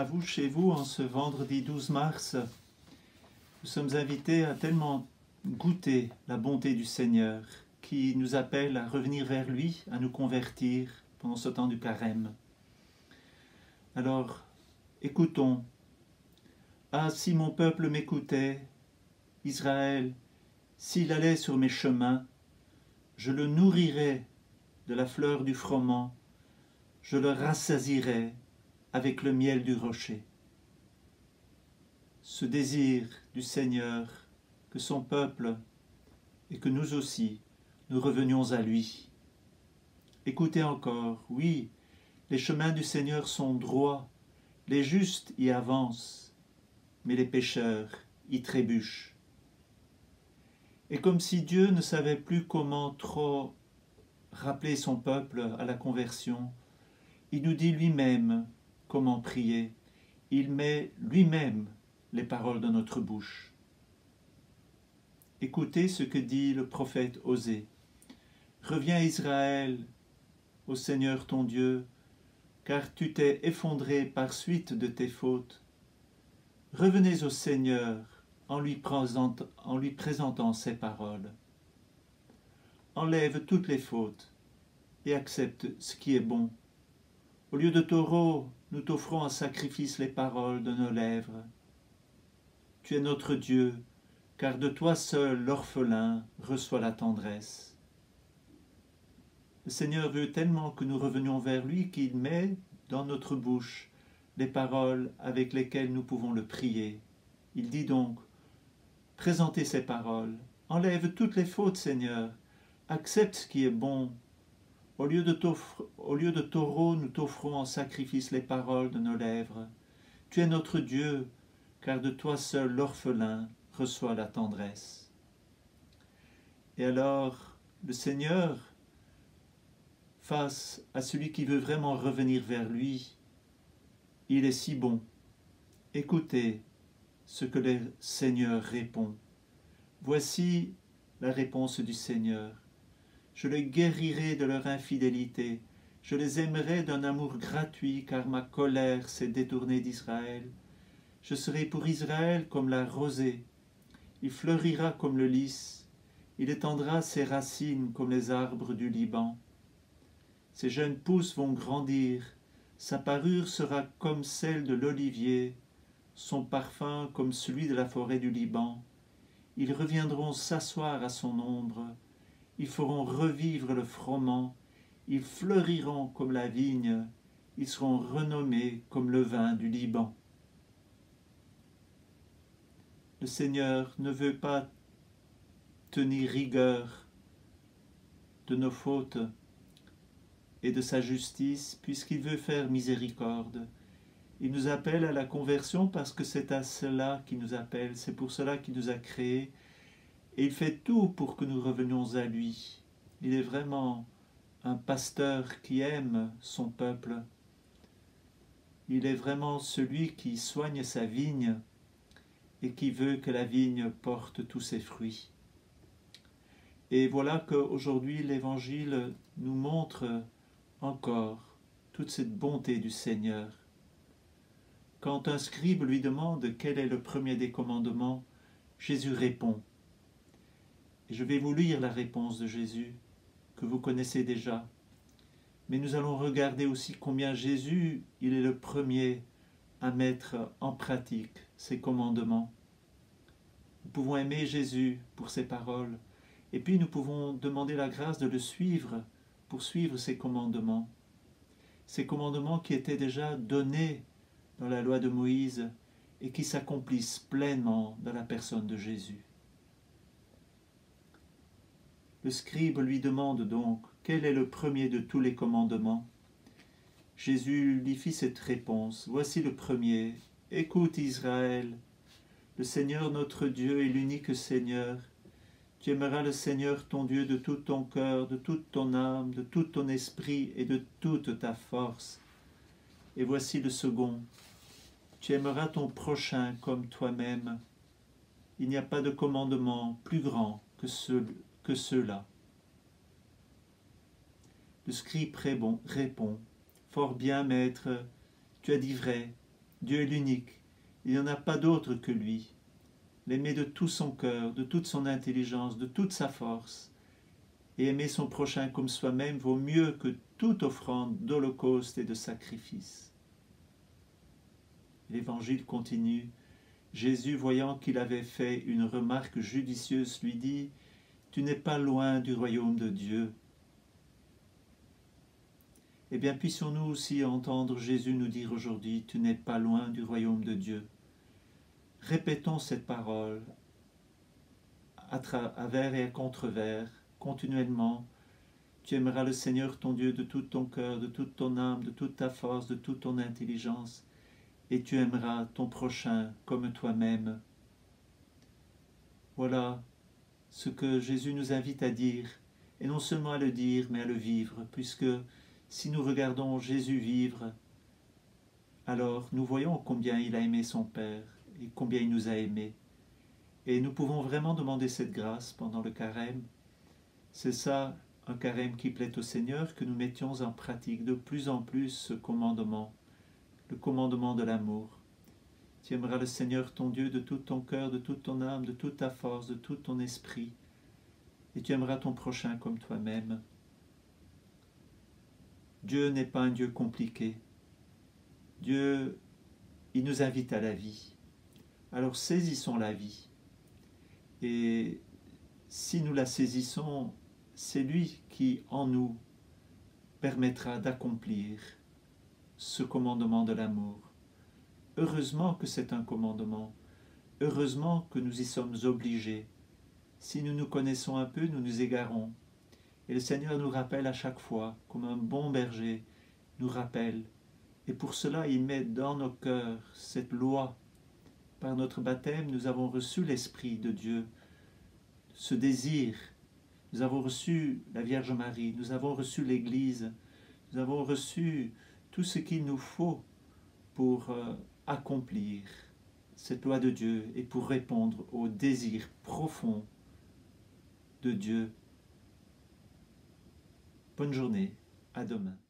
à vous chez vous en ce vendredi 12 mars. Nous sommes invités à tellement goûter la bonté du Seigneur qui nous appelle à revenir vers lui, à nous convertir pendant ce temps du carême. Alors, écoutons. Ah, si mon peuple m'écoutait, Israël, s'il allait sur mes chemins, je le nourrirais de la fleur du froment, je le rassasirais avec le miel du rocher. Ce désir du Seigneur, que son peuple et que nous aussi, nous revenions à lui. Écoutez encore, oui, les chemins du Seigneur sont droits, les justes y avancent, mais les pécheurs y trébuchent. Et comme si Dieu ne savait plus comment trop rappeler son peuple à la conversion, il nous dit lui-même comment prier. Il met lui-même les paroles dans notre bouche. Écoutez ce que dit le prophète Osée. Reviens Israël, au Seigneur ton Dieu, car tu t'es effondré par suite de tes fautes. Revenez au Seigneur en lui présentant ses paroles. Enlève toutes les fautes et accepte ce qui est bon. Au lieu de taureau, nous t'offrons en sacrifice les paroles de nos lèvres. Tu es notre Dieu, car de toi seul l'orphelin reçoit la tendresse. Le Seigneur veut tellement que nous revenions vers lui qu'il met dans notre bouche les paroles avec lesquelles nous pouvons le prier. Il dit donc, présentez ces paroles, enlève toutes les fautes, Seigneur, accepte ce qui est bon. Au lieu de taureau, nous t'offrons en sacrifice les paroles de nos lèvres. Tu es notre Dieu, car de toi seul l'orphelin reçoit la tendresse. Et alors, le Seigneur, face à celui qui veut vraiment revenir vers lui, il est si bon. Écoutez ce que le Seigneur répond. Voici la réponse du Seigneur. Je les guérirai de leur infidélité. Je les aimerai d'un amour gratuit, car ma colère s'est détournée d'Israël. Je serai pour Israël comme la rosée. Il fleurira comme le lys. Il étendra ses racines comme les arbres du Liban. Ses jeunes pousses vont grandir. Sa parure sera comme celle de l'olivier, son parfum comme celui de la forêt du Liban. Ils reviendront s'asseoir à son ombre. Ils feront revivre le froment, ils fleuriront comme la vigne, ils seront renommés comme le vin du Liban. Le Seigneur ne veut pas tenir rigueur de nos fautes et de sa justice, puisqu'il veut faire miséricorde. Il nous appelle à la conversion parce que c'est à cela qu'il nous appelle, c'est pour cela qu'il nous a créés. Et il fait tout pour que nous revenions à lui. Il est vraiment un pasteur qui aime son peuple. Il est vraiment celui qui soigne sa vigne et qui veut que la vigne porte tous ses fruits. Et voilà qu'aujourd'hui l'Évangile nous montre encore toute cette bonté du Seigneur. Quand un scribe lui demande quel est le premier des commandements, Jésus répond. Et je vais vous lire la réponse de Jésus, que vous connaissez déjà. Mais nous allons regarder aussi combien Jésus, il est le premier à mettre en pratique ses commandements. Nous pouvons aimer Jésus pour ses paroles, et puis nous pouvons demander la grâce de le suivre pour suivre ses commandements. Ces commandements qui étaient déjà donnés dans la loi de Moïse et qui s'accomplissent pleinement dans la personne de Jésus. Le scribe lui demande donc quel est le premier de tous les commandements. Jésus lui fit cette réponse. Voici le premier. Écoute Israël, le Seigneur notre Dieu est l'unique Seigneur. Tu aimeras le Seigneur ton Dieu de tout ton cœur, de toute ton âme, de tout ton esprit et de toute ta force. Et voici le second. Tu aimeras ton prochain comme toi-même. Il n'y a pas de commandement plus grand que ceux-là. Le scribe répond, Fort bien, maître, tu as dit vrai. Dieu est l'unique. Il n'y en a pas d'autre que lui. L'aimer de tout son cœur, de toute son intelligence, de toute sa force. Et aimer son prochain comme soi-même vaut mieux que toute offrande d'holocauste et de sacrifice. L'Évangile continue. Jésus, voyant qu'il avait fait une remarque judicieuse, lui dit « Tu n'es pas loin du royaume de Dieu. » Eh bien, puissions-nous aussi entendre Jésus nous dire aujourd'hui « Tu n'es pas loin du royaume de Dieu. » Répétons cette parole à travers et à contrevers, continuellement. Tu aimeras le Seigneur ton Dieu de tout ton cœur, de toute ton âme, de toute ta force, de toute ton intelligence, et tu aimeras ton prochain comme toi-même. Voilà ce que Jésus nous invite à dire, et non seulement à le dire, mais à le vivre, puisque si nous regardons Jésus vivre, alors nous voyons combien il a aimé son Père, et combien il nous a aimés. Et nous pouvons vraiment demander cette grâce pendant le carême. C'est ça, un carême qui plaît au Seigneur, que nous mettions en pratique de plus en plus ce commandement, le commandement de l'amour. Tu aimeras le Seigneur ton Dieu de tout ton cœur, de toute ton âme, de toute ta force, de tout ton esprit, et tu aimeras ton prochain comme toi-même. Dieu n'est pas un Dieu compliqué. Dieu, il nous invite à la vie. Alors saisissons la vie. Et si nous la saisissons, c'est lui qui, en nous, permettra d'accomplir ce commandement de l'amour. Heureusement que c'est un commandement. Heureusement que nous y sommes obligés. Si nous nous connaissons un peu, nous nous égarons. Et le Seigneur nous rappelle à chaque fois, comme un bon berger nous rappelle. Et pour cela, il met dans nos cœurs cette loi. Par notre baptême, nous avons reçu l'Esprit de Dieu, ce désir. Nous avons reçu la Vierge Marie, nous avons reçu l'Église, nous avons reçu tout ce qu'il nous faut pour accomplir cette loi de Dieu et pour répondre au désir profond de Dieu. Bonne journée, à demain.